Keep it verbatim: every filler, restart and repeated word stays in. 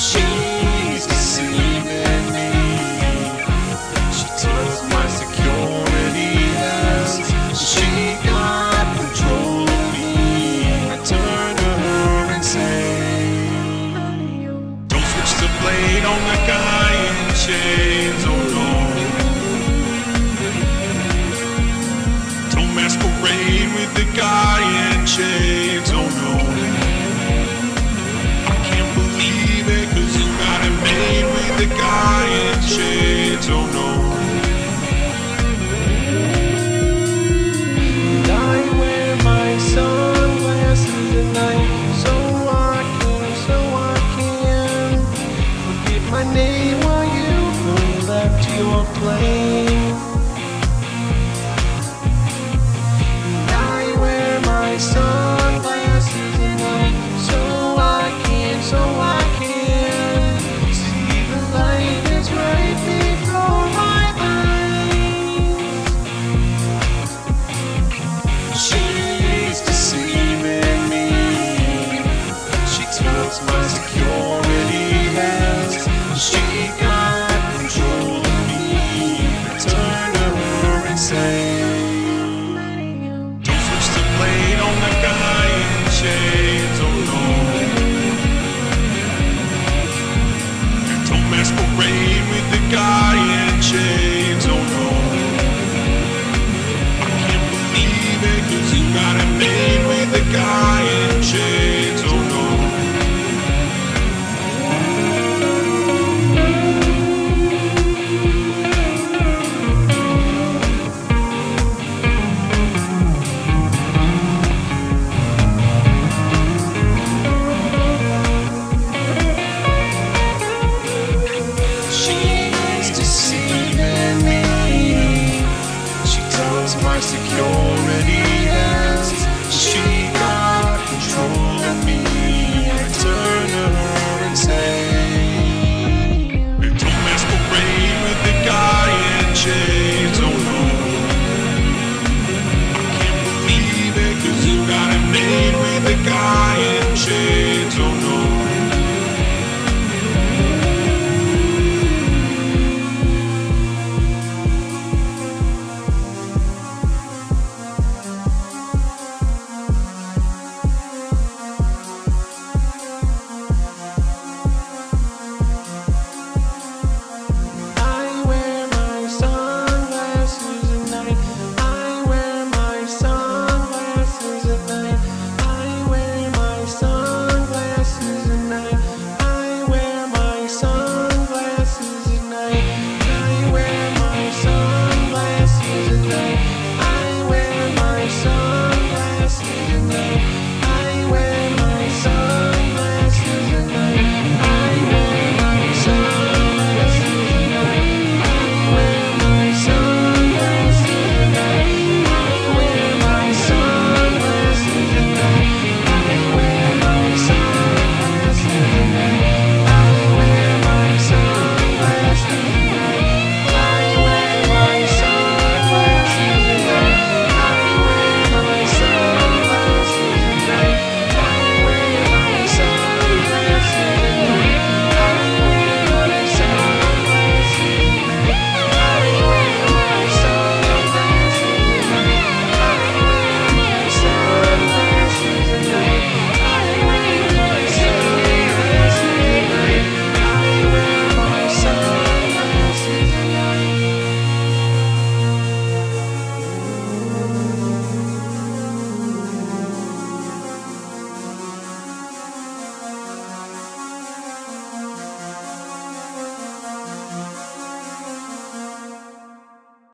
She's deceiving me. She took my security as she got control of me. I turn to her and say, don't switch the blade on the guy in chains, oh no. Don't masquerade with the guy in chains, oh no. I can't believe it, cause you got it made with the guy in chains, oh no. And I wear my sunglasses at night, so I can, so I can forget my name while you go back to your plane. And I wear my sunglasses at night, so I can, so I can see the light that's right before my eyes. She's deceiving me. She took my security as she